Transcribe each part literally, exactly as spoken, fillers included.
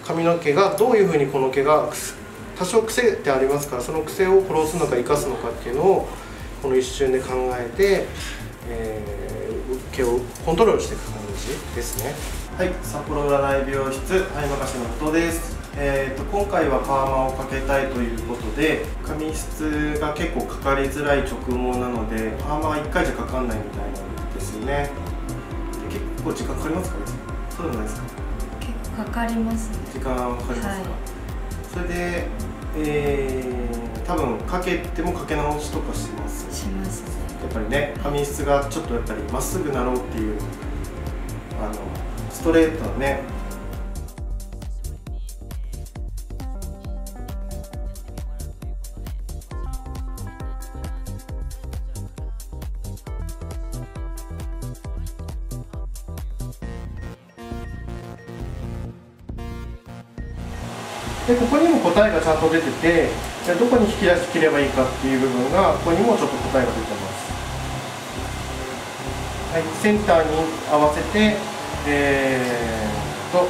髪の毛がどういうふうにこの毛が多少癖ってありますから、その癖を殺すのか生かすのかっていうのをこの一瞬で考えて、えー、毛をコントロールしていく感じですね。はい、札幌占い美容室はい任せの後藤です。えー、と今回はパーマをかけたいということで、髪質が結構かかりづらい直毛なのでパーマはいっかいじゃかかんないみたいなんですよね。で結構時間かかりますかね。そうでもないですか。 結構かかりますね。時間かかりますか、はい、それで、えー、多分かけてもかけ直しとかしますしますね。 やっぱりね、髪質がちょっとやっぱりまっすぐなろうっていうあのストレートのねで、ここにも答えがちゃんと出てて、どこに引き出し切ればいいかっていう部分がここにもちょっと答えが出てます。はい、センターに合わせて、えー、と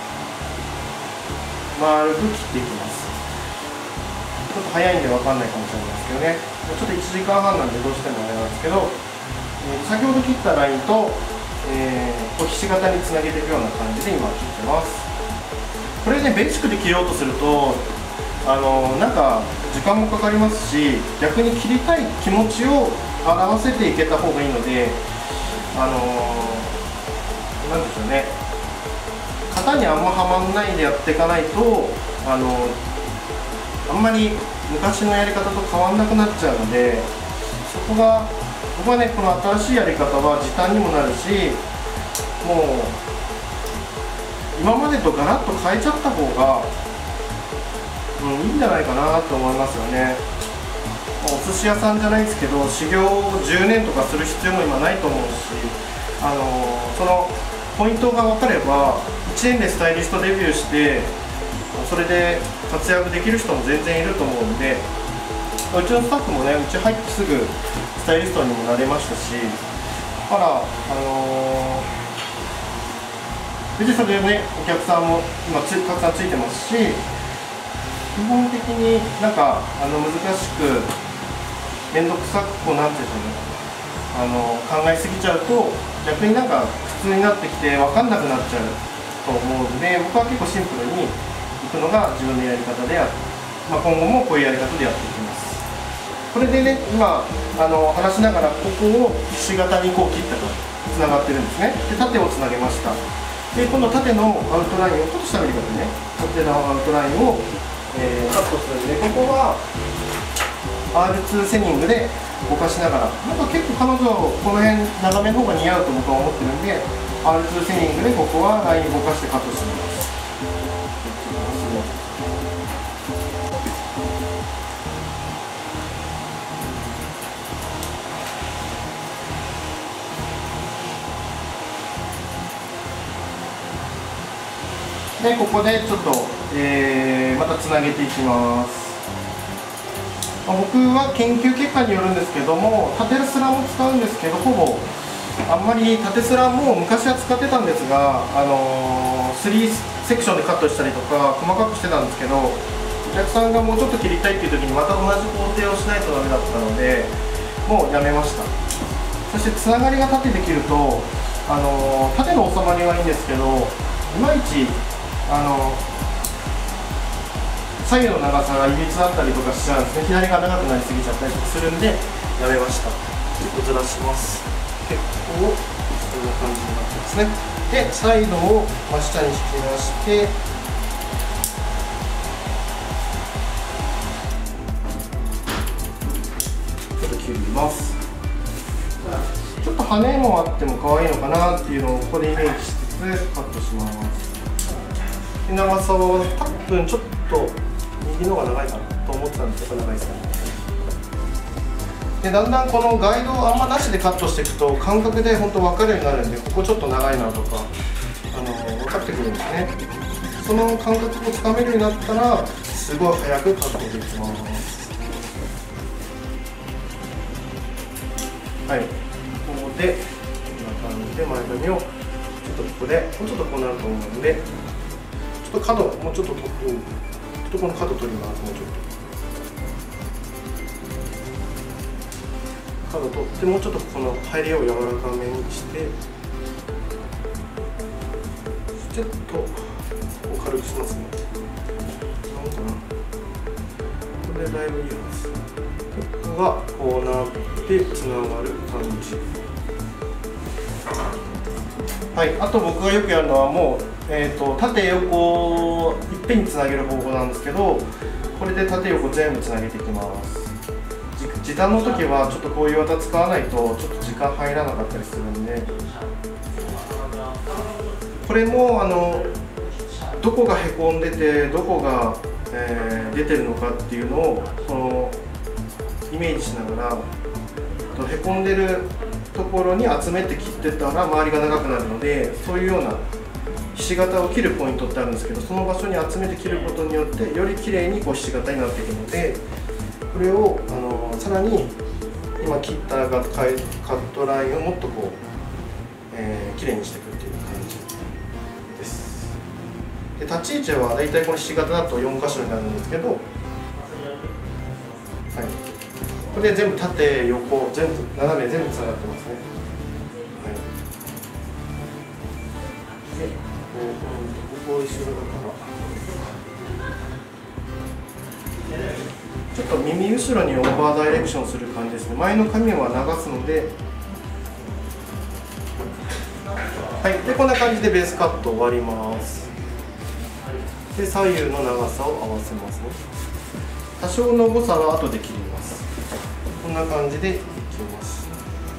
丸く切っていきます。ちょっと早いんで分かんないかもしれないですけどね。ちょっといちじかんはんなんでどうしてもあれなんですけど、えー、先ほど切ったラインと、えー、こうひし形につなげていくような感じで今切ってます。これね、ベーシックで切ろうとするとあのなんか時間もかかりますし、逆に切りたい気持ちを表せていけた方がいいので、あのなんでしょうね、型にあんまはまんないでやっていかないと、あのあんまり昔のやり方と変わんなくなっちゃうので、そこが僕はね、この新しいやり方は時短にもなるし、もう今までとガラッと変えちゃった方が、うん、いいんじゃないかなと思いますよね。お寿司屋さんじゃないですけど、修行をじゅうねんとかする必要も今ないと思うし、あのそのポイントが分かればいちねんでスタイリストデビューしてそれで活躍できる人も全然いると思うんで、うちのスタッフもね、うち入ってすぐスタイリストにもなれましたし、だからあのー別にそれでね、お客さんも今つたくさんついてますし、基本的になんかあの難しく面倒くさくこうなんていうんですかね、あの考えすぎちゃうと逆になんか普通になってきて分かんなくなっちゃうと思うので、僕は結構シンプルにいくのが自分のやり方である、まあ、今後もこういうやり方でやっていきます。これでね、今あの話しながらここをひし形にこう切ったとつながってるんですね。で、縦をつなげました。で、今度縦のアウトラインをちょっと下見てくださいね。縦のアウトラインを、えー、カットするんで、ここは アールツー セニングでぼかしながら、なんか結構彼女この辺長めの方が似合うと僕は思ってるんで アールツー セニングでここはラインぼかしてカットしてみます。で、ここでちょっと、えー、またつなげていきます。まあ、僕は研究結果によるんですけども、縦スラも使うんですけど、ほぼあんまり縦スラも昔は使ってたんですが、あのー、スリーセクションでカットしたりとか細かくしてたんですけど、お客さんがもうちょっと切りたいっていう時にまた同じ工程をしないとダメだったので、もうやめました。そしてつながりが縦できると、あのー、縦の収まりはいいんですけど、いまいちあの左右の長さがいびつだったりとかしちゃうんですね。左が長くなりすぎちゃったりとかするんでやめました。結構ずらします。結構こんな感じになってますね。で、サイドを真下に引き出してちょっと切ります。ちょっと羽もあっても可愛いのかなっていうのをここでイメージしつつカットします。長さは多分ちょっと右の方が長いかなと思ってたんですけど、長いですね。で、だんだんこのガイドをあんまなしでカットしていくと感覚で本当分かるようになるんで、ここちょっと長いなとかあの分かってくるんですね。その感覚をつかめるようになったらすごい早くカットできます。はい、ここでこんな感じで前髪をちょっとここでもうちょっとこうなると思うのでちょっと角もうちょっと取って、うん、ちょっとこの角取ります。もうちょっと角取って、もうちょっとこの入りを柔らかめにして、ちょっとこう軽くしますね。なんかな、これでだいぶいいです。ここがこうなってつながる感じ。はい、あと僕がよくやるのはもう、えー、と縦横いっぺんにつなげる方法なんですけど、これで縦横全部つなげていきます。時短の時はちょっとこういう技使わないとちょっと時間入らなかったりするんで、これもあのどこがへこんでてどこが、えー、出てるのかっていうのをこのイメージしながら、へこんでるところに集めて切ってったら周りが長くなるので、そういうようなひし形を切るポイントってあるんですけど、その場所に集めて切ることによってより綺麗にこうひし形になっていくので、これをあのさらに今切ったカットラインをもっとこう、えー、綺麗にしていくっていう感じです。で立ち位置はだいたいこのひし形だとよん箇所になるんですけど、はい、これで全部縦横全部斜め全部つながってますね。はい、でここ後ろだからちょっと耳後ろにオーバーダイレクションする感じですね。前の髪は流すので、はい、でこんな感じでベースカット終わります。で左右の長さを合わせますね。多少の誤差は後で切ります。こんな感じでいきます。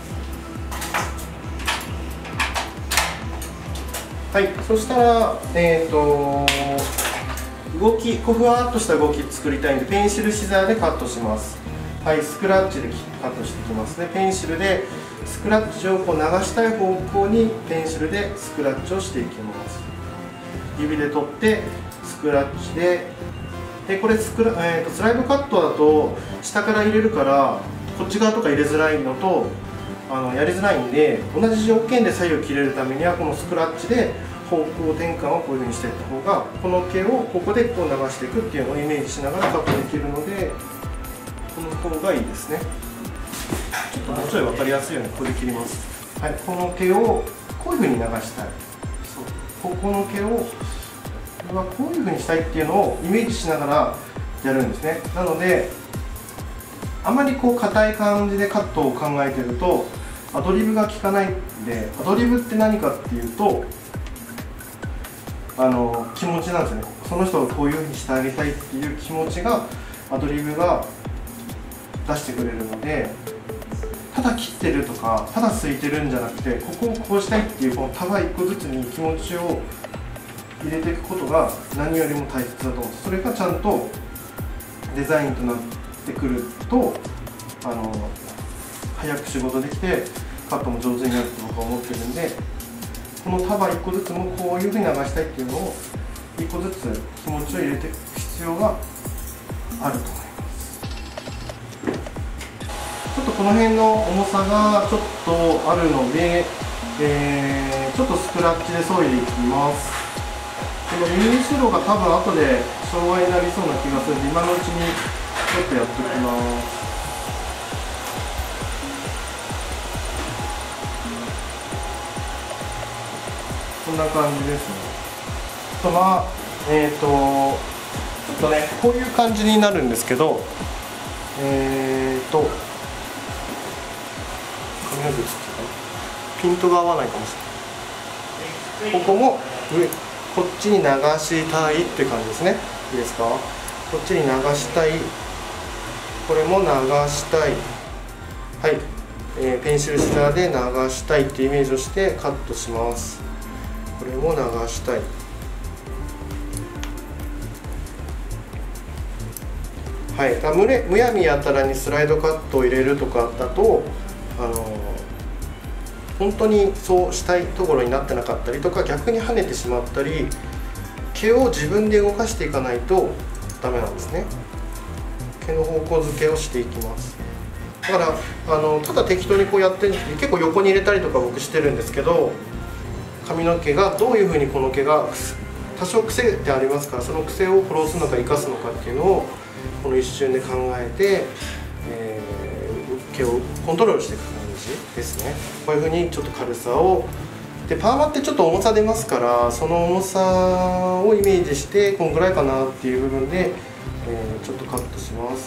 はい、そしたら、えーと動き、こうふわっとした動き作りたいんで、ペンシルシザーでカットします。はい、スクラッチでカットしていきますね。ペンシルでスクラッチをこう流したい方向にペンシルでスクラッチをしていきます。指で取ってスクラッチで、でこれスクラ、えーとスライドカットだと下から入れるからこっち側とか入れづらいのとあのやりづらいんで、同じ条件で左右切れるためにはこのスクラッチで方向転換をこういうふうにしていった方が、この毛をここでこう流していくっていうのをイメージしながらカットできるので、この方がいいですね。ちょっともうちょい分かりやすいようにこれで切ります。はい、この毛をこういうふうに流したい。そう、ここの毛をこれはこういうふうにしたいっていうのをイメージしながらやるんですね。なのであまりこう硬い感じでカットを考えてるとアドリブが効かないんで、アドリブって何かっていうとあの気持ちなんですよね。その人をこういうふうにしてあげたいっていう気持ちがアドリブが出してくれるので、ただ切ってるとかただすいてるんじゃなくて、ここをこうしたいっていうこの束一個ずつに気持ちを入れていくことが何よりも大切だと思うんです。それがちゃんとデザインとなってくるとあの早く仕事できてカットも上手になると僕は思ってるんで、この束いっこずつもこういうふうに流したいっていうのをいっこずつ気持ちを入れていく必要があると思います。ちょっとこの辺の重さがちょっとあるので、えー、ちょっとスクラッチで削いでいきます。この耳後ろが多分後で障害になりそうな気がするので、今のうちにちょっとやっておきます。こんな感じですね。あとはえっ、ー、とちょっとねこういう感じになるんですけど、えっ、ー、と髪の毛ピントが合わないかもしれない。ここも上こっちに流したいって感じですね。いいですか？こっちに流したい。これも流したい。はい、えー、ペンシルシザーで流したいっていうイメージをしてカットします。これも流したい。はい、むれむやみやたらにスライドカットを入れるとかだとあの本当にそうしたいところになってなかったりとか、逆に跳ねてしまったり、毛を自分で動かしていかないとダメなんですね。毛の方向付けをしていきます。だからあのただ適当にこうやって結構横に入れたりとか僕してるんですけど、髪の毛がどういうふうにこの毛が多少癖ってありますから、その癖を殺すのか生かすのかっていうのをこの一瞬で考えて、えー、毛をコントロールしていく感じですね。こういうふうにちょっと軽さをで、パーマってちょっと重さ出ますから、その重さをイメージしてこんぐらいかなっていう部分で、えー、ちょっとカットします。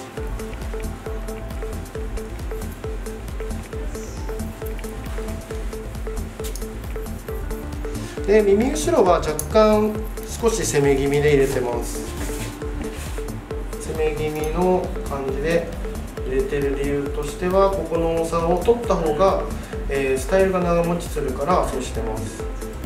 で、耳後ろは若干少し攻め気味で入れてます。攻め気味の感じで入れてる理由としては、ここの重さを取った方が、えー、スタイルが長持ちするからそうしてます。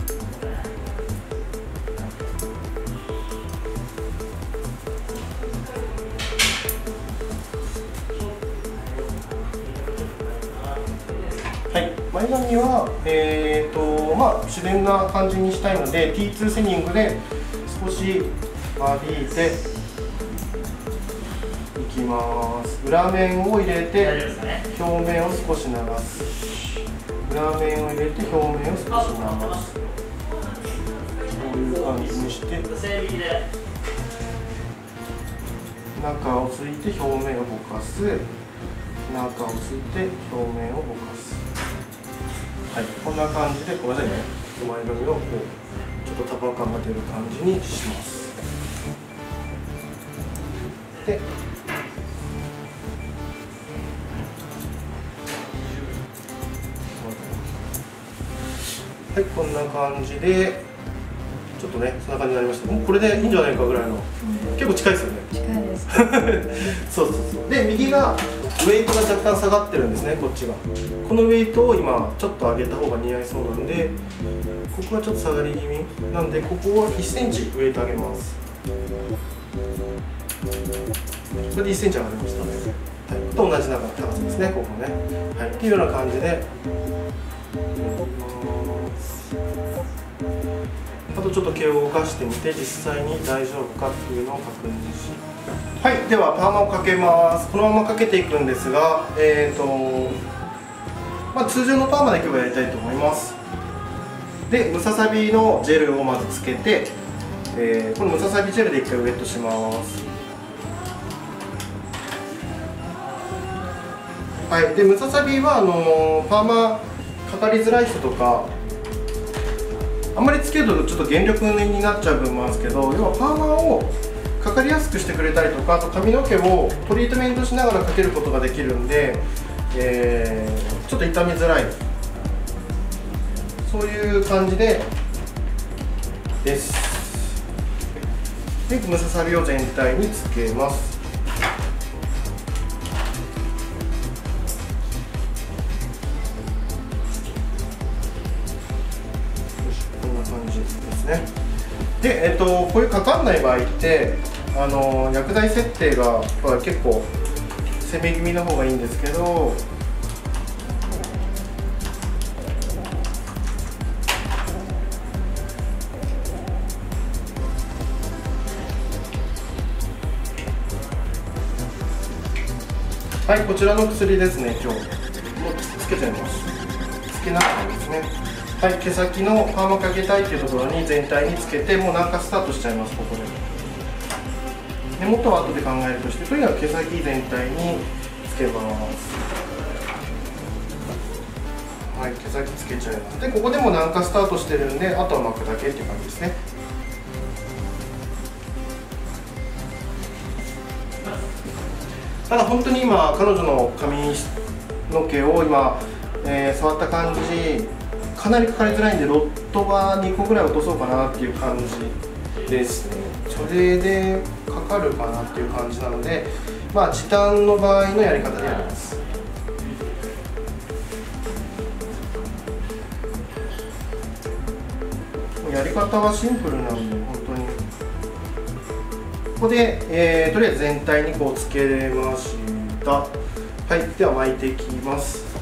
はい、前髪は、えーとまあ、自然な感じにしたいので ティーツー セニングで少し間引いていきます。裏面を入れて表面を少し流す。裏面を入れて表面を少し流す。こういう感じにして中をついて表面をぼかす。中をついて表面をぼかす。はい、こんな感じで、ごめんなさいね、前髪をこうちょっと束感が出る感じにします。で、はい、こんな感じでちょっとね、そんな感じになりました。もうこれでいいんじゃないかぐらいの、うん、結構近いですよね。 近いですそうそうそう。で、右がウェイトが若干下がってるんですね、こっちが。このウェイトを今ちょっと上げた方が似合いそうなんで、ここはちょっと下がり気味なんで、ここはいっセンチウェイト上げます。これでいっセンチ上がりましたね。はい、と同じ長さですね、ここね。はい、っていうような感じで。あとちょっと毛を動かしてみて、実際に大丈夫かっていうのを確認し、はい、ではパーマをかけます。このままかけていくんですが、えーとまあ、通常のパーマで今日はやりたいと思います。で、ムササビのジェルをまずつけて、えー、このムササビジェルで一回ウェットします。はい、でムササビはあのー、パーマかかりづらい人とか、あんまりつけるとちょっと減力になっちゃう部分もあるんですけど、要はパーマをかかりやすくしてくれたりとか、あと髪の毛をトリートメントしながらかけることができるんで、えー、ちょっと傷みづらい、そういう感じでです。で、ムササビを全体につけます。で、えっと、こういうかかんない場合ってあの薬剤設定が結構攻め気味の方がいいんですけど、はい、こちらの薬ですね。今日もうつけちゃいます。つけながらですね。はい、毛先のパーマかけたいというところに全体につけて、もう軟化スタートしちゃいます。ここで根元は後で考えるとして、とにかく毛先全体につけます。はい、毛先つけちゃいます。で、ここでも軟化スタートしてるんで、あとは巻くだけっていう感じですね。ただ本当に今彼女の髪の毛を今、えー、触った感じ、かなりかかりづらいんで、ロットはにこぐらい落とそうかなっていう感じですね。それでかかるかなっていう感じなので、まあ時短の場合のやり方でやります。やり方はシンプルなので、本当にここで、えー、とりあえず全体にこうつけました。はい、では巻いていきます。